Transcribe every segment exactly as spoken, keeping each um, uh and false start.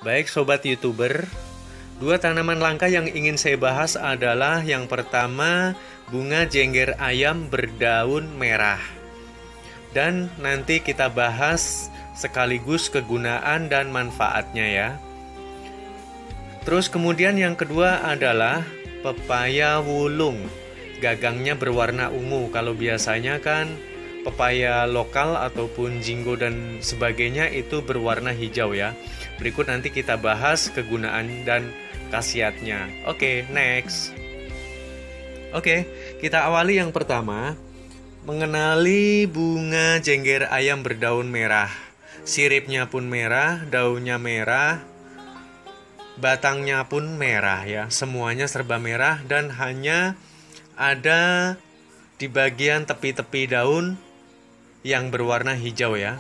Baik Sobat YouTuber, dua tanaman langka yang ingin saya bahas adalah yang pertama bunga jengger ayam berdaun merah. Dan nanti kita bahas sekaligus kegunaan dan manfaatnya ya. Terus kemudian yang kedua adalah pepaya wulung. Gagangnya berwarna ungu. Kalau biasanya kan pepaya lokal ataupun jinggo dan sebagainya itu berwarna hijau ya. Berikut nanti kita bahas kegunaan dan khasiatnya. Oke, next. Oke, kita awali yang pertama. Mengenali bunga jengger ayam berdaun merah. Siripnya pun merah, daunnya merah, batangnya pun merah ya. Semuanya serba merah dan hanya ada di bagian tepi-tepi daun yang berwarna hijau ya.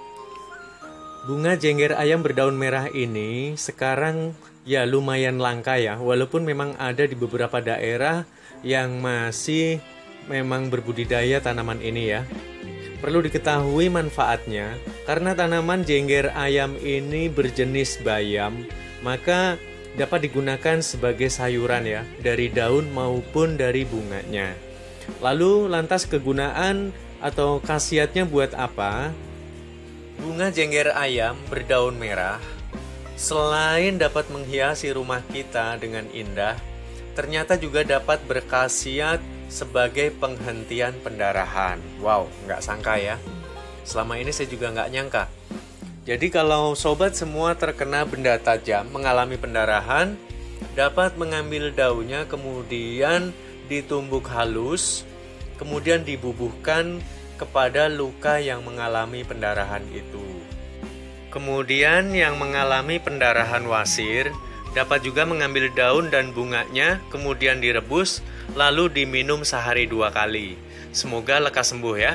Bunga jengger ayam berdaun merah ini sekarang ya lumayan langka ya. Walaupun memang ada di beberapa daerah yang masih memang berbudidaya tanaman ini ya. Perlu diketahui manfaatnya, karena tanaman jengger ayam ini berjenis bayam, maka dapat digunakan sebagai sayuran ya, dari daun maupun dari bunganya. Lalu lantas kegunaan atau khasiatnya buat apa? Bunga jengger ayam berdaun merah, selain dapat menghiasi rumah kita dengan indah, ternyata juga dapat berkhasiat sebagai penghentian pendarahan. Wow, nggak sangka ya. Selama ini saya juga nggak nyangka. Jadi kalau sobat semua terkena benda tajam, mengalami pendarahan, dapat mengambil daunnya kemudian ditumbuk halus, kemudian dibubuhkan kepada luka yang mengalami pendarahan itu. Kemudian yang mengalami pendarahan wasir dapat juga mengambil daun dan bunganya, kemudian direbus, lalu diminum sehari dua kali. Semoga lekas sembuh ya.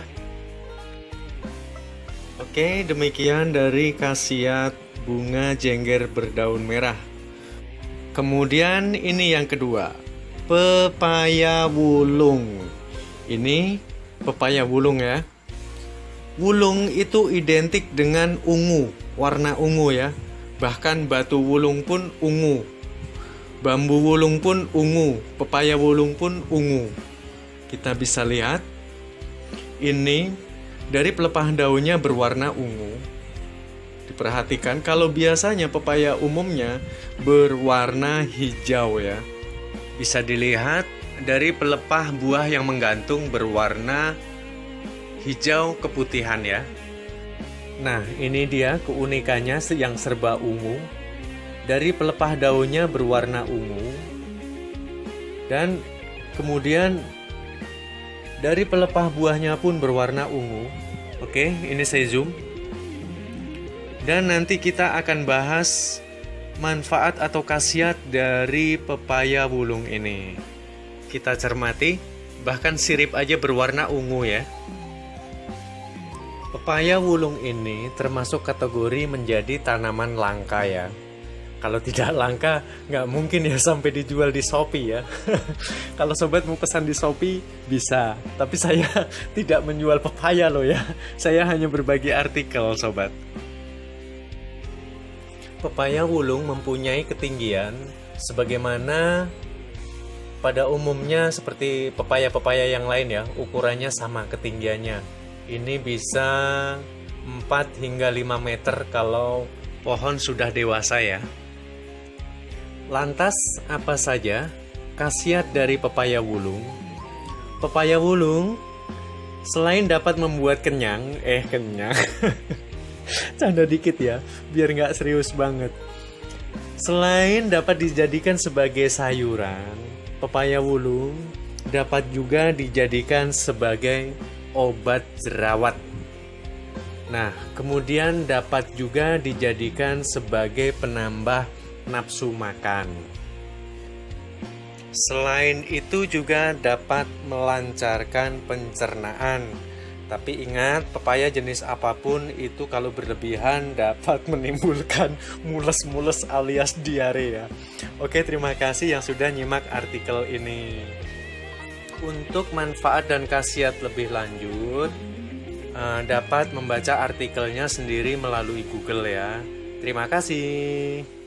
Oke, demikian dari khasiat bunga jengger berdaun merah. Kemudian ini yang kedua, pepaya wulung. Ini pepaya wulung ya. Wulung itu identik dengan ungu, warna ungu ya. Bahkan batu wulung pun ungu, bambu wulung pun ungu, pepaya wulung pun ungu. Kita bisa lihat, ini dari pelepah daunnya berwarna ungu. Diperhatikan, kalau biasanya pepaya umumnya berwarna hijau ya. Bisa dilihat dari pelepah buah yang menggantung berwarna hijau keputihan ya. Nah, ini dia keunikannya yang serba ungu. Dari pelepah daunnya berwarna ungu. Dan kemudian dari pelepah buahnya pun berwarna ungu. Oke, ini saya zoom. Dan nanti kita akan bahas manfaat atau khasiat dari pepaya wulung ini. Kita cermati, bahkan sirip aja berwarna ungu ya. Pepaya wulung ini termasuk kategori menjadi tanaman langka ya. Kalau tidak langka, nggak mungkin ya sampai dijual di Shopee ya. Kalau sobat mau pesan di Shopee, bisa. Tapi saya tidak menjual pepaya loh ya. Saya hanya berbagi artikel sobat. Pepaya wulung mempunyai ketinggian sebagaimana pada umumnya seperti pepaya-pepaya yang lain ya. Ukurannya sama ketinggiannya. Ini bisa empat hingga lima meter kalau pohon sudah dewasa ya. Lantas apa saja khasiat dari pepaya wulung? Pepaya wulung selain dapat membuat kenyang, eh kenyang, canda dikit ya, biar nggak serius banget. Selain dapat dijadikan sebagai sayuran, pepaya wulung dapat juga dijadikan sebagai obat jerawat. Nah, kemudian dapat juga dijadikan sebagai penambah nafsu makan. Selain itu juga dapat melancarkan pencernaan. Tapi ingat, pepaya jenis apapun itu kalau berlebihan dapat menimbulkan mules-mules alias diare ya. Oke, terima kasih yang sudah nyimak artikel ini. Untuk manfaat dan khasiat lebih lanjut, uh, dapat membaca artikelnya sendiri melalui Google ya. Terima kasih.